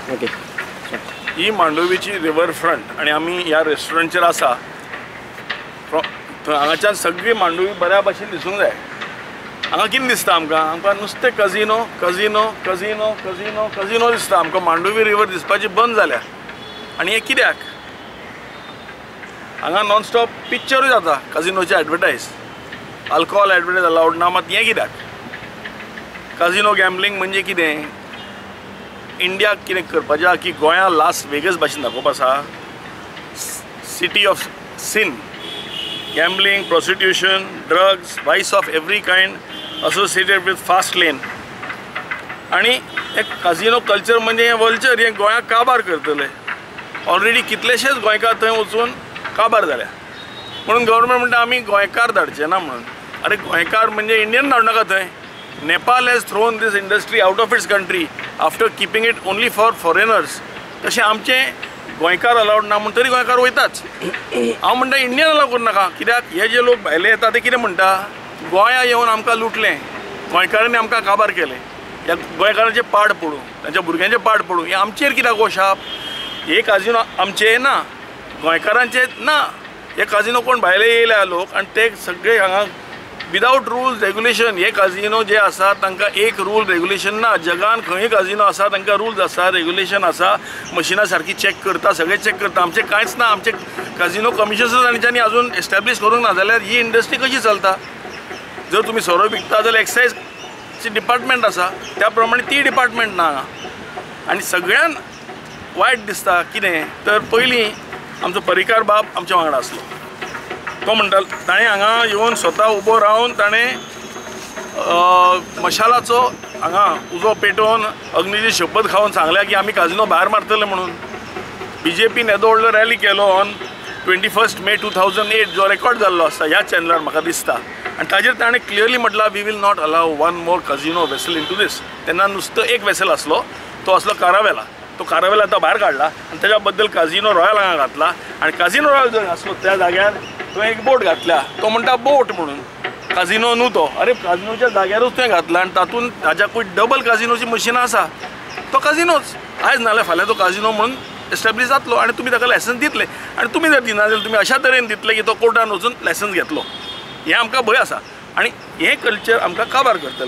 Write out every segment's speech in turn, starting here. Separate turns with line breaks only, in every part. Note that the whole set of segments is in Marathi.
ओके.
ही मांडोवीची रिवर फ्रंट आणि आमी ह्या रेस्टॉरंटचेर आसा. हांगाच्यान सगळी मांडोवी बऱ्या भाशेन दिसूंक जाय. हांगा कितें दिसता आमकां नुसतें कजिनो कजिनो कजिनो कजिनो कजिनो दिसता. आमकां मांडोवी रिवर दिसपाची बंद जाल्या. आनी हें कित्याक? हांगा नॉन स्टॉप पिक्चरूय जाता कजिनोचे एडवर्टायज. अल्कोहॉल एडवर्टायज अलाउड ना. मात हें कित्याक? कजिनो गॅम्बलिंग म्हणजे कितें? इंडियाक कितें करपाचें की गोंया लास वेगस भाशेन दाखोवप आसा. City of sin. Gambling, prostitution, drugs, vice of every kind associated with fast lane. आनी हे काजिनो कल्चर म्हणजे वल्चर हें गोंयाक काबार करतले. ऑलरेडी कितलेशेच गोंयकार थंय वचून काबार जाल्या. म्हणून गव्हर्मेंट म्हणटा आमी गोंयकार धाडचे ना म्हणून. अरे गोंयकार म्हणजे इंडियन धाडू नाका थंय. Nepal has thrown this industry out of its country after keeping it only for foreigners. तशें आमचे गोंयकार अलाउड ना म्हणून तरी गोंयकार वयताच. हांव म्हणटा इंडियन अलाव करूं नाका. कित्याक हे जे लोक भायले येता ते कितें म्हणटा? गोंया येवन आमकां लुटलें, गोंयकारांनी आमकां काबार केलें. ह्या गोंयकारांचे पाड पडूं, तांच्या भुरग्यांचे पाड पडूं. हे आमचेर कित्याक हो शाप? हे काजिनो आमचे ना, गोंयकारांचे ना. हे काजिनो कोण भायले येयल्या लोक आनी ते सगळे हांगा विदाउट रुल्स रेग्युलेशन. हे काजिनो जे आसा तांकां एक रूल रेग्युलेशन ना. जगान खंय काजिनो आसा तांकां रूल्स आसा, रेग्युलेशन आसा. मशिनां सारकी चॅक करता, सगळे चॅक करता. आमचे कांयच ना. आमचे काजिनो कमिशनर्स तांच्यांनी अजून एस्टॅब्लीश करूंक ना. जाल्यार ही इंडस्ट्री कशी चलता? जर तुमी सोरो विकता जाल्यार एक्सायजची डिपार्टमेंट आसा, त्या प्रमाणे ती डिपार्टमेंट ना हांगा. आनी सगळ्यान वायट दिसता कितें तर पयलीं आमचो परिकार बाब आमच्या वांगडा आसलो. तो म्हणटालो, ताणें हांगा येवन स्वता उबो रावन ताणें मशालाचो हांगा उजो पेटोवन अग्नीची शपथ खावन सांगल्या की आमी काजिनो भायर मारतले म्हणून. BJPन येदो व्हडलो रॅली केलो ऑन 21 मे 2008 जो रेकॉर्ड जाल्लो आसा ह्या चॅनलार म्हाका दिसता. आनी ताजेर ताणें क्लियरली म्हटलां we will not allow one more casino vessel into this. तेन्ना नुसतो एक वेसल आसलो, तो आसलो कारावेला. तो कारावेला आतां भायर काडला आनी ताच्या बद्दल काजिनो रॉयल हांगा घातला. आनी काजिनो रॉयल जर आसलो त्या जाग्यार तुवें एक बोट घातल्या. तो म्हणटा बोट म्हणून, काजिनो न्हू तो. अरे काजिनोच्या जाग्यारूच तुवें घातला आनी तातूंत ताच्याकूय डबल काजिनोची मशिनां आसा. तो काजिनोच आयज नाल्यार फाल्यां तो काजिनो म्हणून एस्टॅब्लीश जातलो आनी तुमी ताका लायसन्स दितले. आनी तुमी जर दिना जाल्यार तुमी अशा तरेन दितले की तो कोर्टान वचून लायसन्स घेतलो. हें आमकां भंय आसा. आनी हें कल्चर आमकां काबार करतले.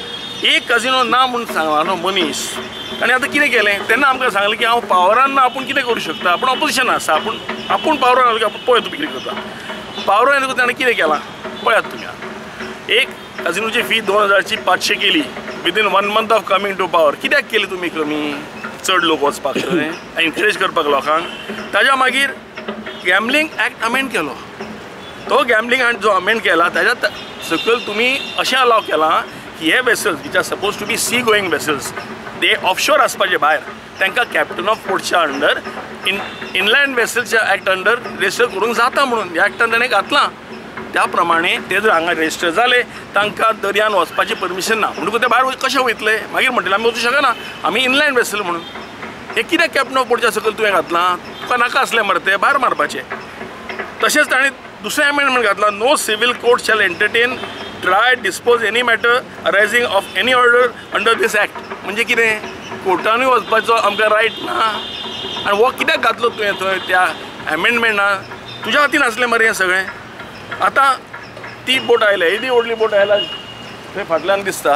एक काजिनो ना म्हणून सांगलो मनीस. आनी आतां कितें केलें? तेन्ना आमकां सांगलें की हांव पावरान ना, आपूण कितें करूं शकता? आपूण ऑपोजिशन आसा. आपूण पावरान आसलो की आपूण पळय तुमी कितें करता. पावरान येतकूच ताणें कितें केलां पळयात तुमी. एक काजिनोची फी 2500 केली within 1 month of coming to power. कित्याक केली तुमी कमी? चड लोक वचपाक थंय, एनकरेज करपाक लोकांक. ताज्या मागीर गॅम्बलिंग एक्ट अमेंड केलो. तो गॅम्बलिंग एक्ट जो अमेंड केला ताज्या सकयल तुमी अशें अलाव केलां की हे vessels which are supposed to be sea going vessels ते ऑफशोर आसपाचे भायर तांकां कॅप्टन ऑफ पोर्टच्या अंडर इनलँड वेसल्सच्या एक्ट अंडर रेजिस्टर करूंक जाता म्हणून ह्या एक्टान ताणें घातलां. त्या प्रमाणे ते जर हांगा रेजिस्टर जाले तांकां दर्यान वचपाची परमिशन ना. म्हणटकूच ते भायर कशें वयतले? मागीर म्हणटले आमी वचूं शकना, आमी इनलँड वेसल म्हणून. हे कित्याक कॅप्टन ऑफ पोर्टच्या सकयल तुवें घातलां? तुका नाका आसलें मरे तें भायर मारपाचें. तशेंच ताणें दुसरें अमेंडमेंट घातला, no civil court shall entertain try dispose any matter arising of any order under this act. म्हणजे कितें? कोर्टानूय वचपाचो आमकां रायट ना. आनी हो कित्याक घातलो तुवें थंय त्या अमेंडमेंटान? तुज्या हातीन आसलें मरे हें सगळें. आतां ती बोट आयल्या, येदी व्हडली बोट आयल्या थंय फाटल्यान दिसता,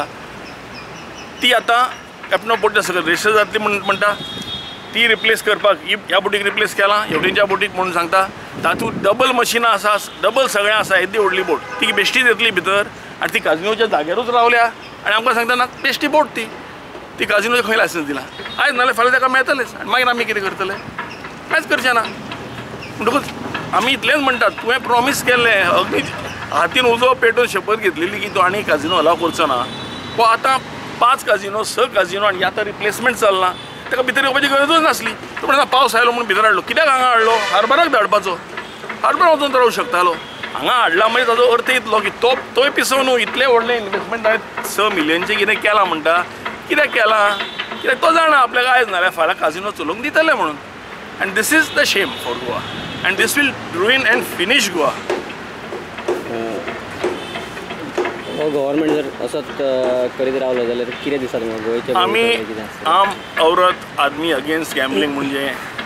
ती आतां कॅप्टन ऑफ पोर्टच्या सकयल रेजिस्टर जातली म्हणटा. ती रिप्लेस करपाक ह्या बोटीक रिप्लेस केलां, हेवटेनच्या बोटीक म्हणून सांगता. तातूंत डबल मशिनां आसा, डबल सगळें आसा. येदी व्हडली बोट ती बेश्टीच येतली भितर आनी ती काजिनोच्या जाग्यारूच रावल्या. आनी आमकां सांगता ना बेश्टी बोट ती काजिनोचे खंय लायसन्स दिला. आयज नाल्यार फाल्यां ताका मेळटलेंच. आनी मागीर आमी कितें करतले? कांयच करचें ना. म्हणटकूच आमी इतलेंच म्हणटात तुवें प्रॉमीस केल्लें, अग्नी हातीन उजो पेटोवन शपथ घेतलेली की तो आनी काजिनो अलाव करचो ना. हो आतां 5 काजिनो 6 काजिनो आनी आतां रिप्लेसमेंट चलना. ताका भितर येवपाची गरजूच नासली. तो म्हणटा पावस आयलो म्हणून भितर हाडलो. कित्याक हांगा हाडलो? हार्बराक धाडपाचो. हार्बर वचून रावूं शकतालो. हांगा हाडला म्हणजे ताजो अर्थ इतलो की तोय पिसो न्हू. इतलें व्हडलें इन्वेस्टमेंट हांवें 6 मिलियनचें कितें केलां म्हणटा. कित्याक केलां? कित्याक तो जाणा आपल्याक आयज नाल्यार फाल्यां काजिनो चलोवंक दितले म्हणून. And this is the shame for Goa and this will ruin and finish Goa.
हो गव्हर्मेंट जर असंच करीत रावलो जाल्यार कितें दिसता तुमकां गोंयच्या
आमी आम औरत आदमी अगेन्स्ट गॅम्बलिंग म्हणजे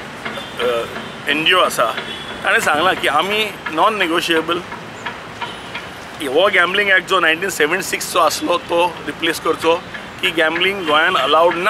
NGO आसा ताणें सांगलां की आमी नॉन नेगोशिएबल हो गॅम्बलिंग एक्ट जो 1976चो आसलो तो रिप्लेस करचो की गॅम्बलिंग गोंयान अलावड ना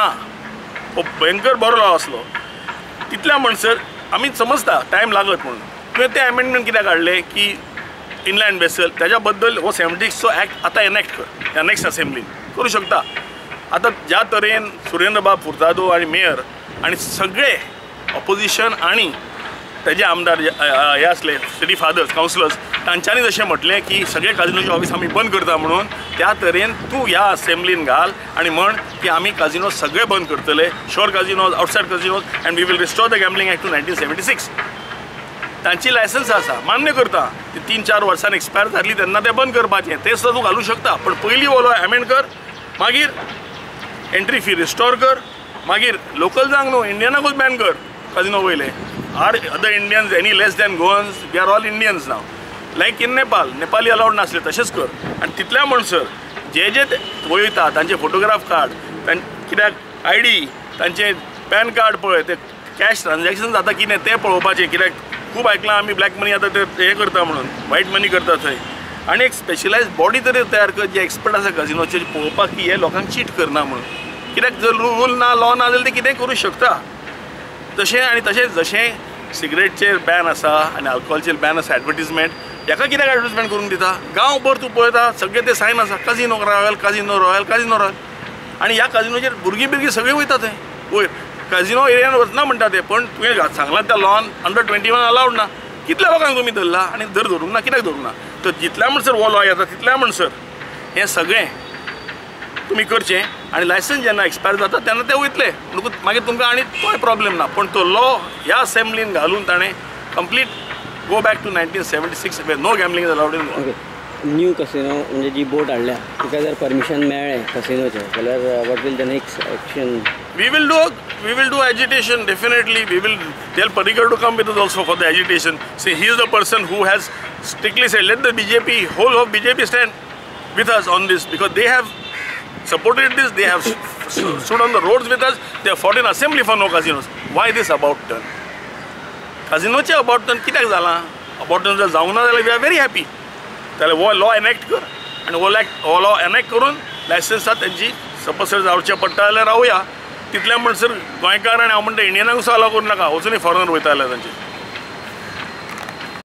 हो भयंकर बरो लॉ आसलो तितल्या म्हणसर आमी समजता टायम लागत म्हणून तुवें ते अमेंडमेंट कित्याक काडले की इनलँड वेसल त्याच्या बद्दल हो 76चो एक्ट आतां एनेक्ट कर ह्या नेक्स्ट असेंब्लीन करूं शकता आतां ज्या तरेन सुरेंद्रबाब फुर्तादो आनी मेयर आनी सगळे ऑपोजिशन आनी तेजे आमदार हे आसले सिटी फादर्स कावन्सिलर्स तांच्यांनी जशें म्हटलें की सगळे काजिनोचे ऑफिस आमी बंद करता म्हणून त्या तरेन तूं ह्या असेंब्लीन घाल आनी म्हण की आमी काजिनो सगळे बंद करतले shore casinos outside casinos and we will restore the gambling act to 1976 तांची लायसन्स आसा मान्य करता ती 3-4 वर्सान एक्सपायर जातली तेन्ना ते बंद करपाचें तें सुद्दां तूं घालूं शकता पण पयलीं वो अमेंड कर मागीर एंट्री फी रिस्टोर कर मागीर लोकल जांक न्हू इंडियनाकूच बॅन कर काजिनो वयले are other Indians any less than Goans we are all Indians now like in Nepali allowed नासले तशेंच कर आनी तितल्या म्हणसर जे जे वयता तांचे फोटोग्राफ काड कित्याक ID तांचे पॅन कार्ड पळय ते कॅश ट्रान्जॅक्शन जाता कितें तें पळोवपाचें कित्याक खूब आयकलां आमी ब्लॅक मनी आतां ते हे करता म्हणून वायट मनी करता थंय आनी एक स्पेशलायज बॉडी तरी तयार कर जे एक्सपर्ट आसा काजिनोचे पळोवपाक की हे लोकांक चीट करना म्हणून कित्याक जर रूल ना लॉ ना जाल्यार ते कितेंय करूं शकता तशें आनी तशेंच जशें सिगरेटचेर बॅन आसा आनी अल्कोहॉलचेर बॅन आसा एडवर्टिजमेंट हेका कित्याक एडवर्टिजमेंट करून दिता गांव भर तूं पळयता सगळे ते सायन आसा casino royal casino royal casino royal आनी ह्या काजिनोचेर भुरगीं सगळीं वयता थंय वयर काजिनो एरियान वचना म्हणटा ते पण तुवें सांगलां त्या लॉन अंडर 21 अलावड ना कितल्या लोकांक तुमी धरला आनी धरूंक ना कित्याक धरूंक ना तर जितल्या म्हणसर हो लॉ येता तितल्या म्हणसर हें सगळें तुमी करचें आनी लायसन्स जेन्ना एक्सपायर जाता तेन्ना ते वयतले म्हणून मागीर तुमकां आनी तोय प्रॉब्लेम ना पण तो लॉ ह्या असेंब्लीन घालून ताणें कंप्लीट गो बॅक टू 1976 वेर no gambling is allowed in Goa
new casino म्हणजे जी बोर्ड हाडल्या तिका जर परमिशन मेळ्ळें कसिनोचें जाल्यार what will the next action
we will do agitation definitely we will tell Parrikar to come with us also for the agitation see he is the person who has strictly said let the BJP whole of BJP stand with us on this because they have supported this they have stood on the roads with us they have fought in assembly for no casinos why this about turn casinoचे about turn कित्याक जाला about turn जर जावंक ना जाल्यार we are very happy जाल्यार हो लॉ एनेक्ट कर आनी हो लॉ एनेक्ट करून लायसन्सां तेंची सपोज जावचें पडटा जाल्यार रावया तितल्या म्हणसर गोंयकार आनी हांव म्हणटा इंडियनाक सुद्दां अलाव करूं नाका वचून फॉरेनर वयता जाल्यार तांचे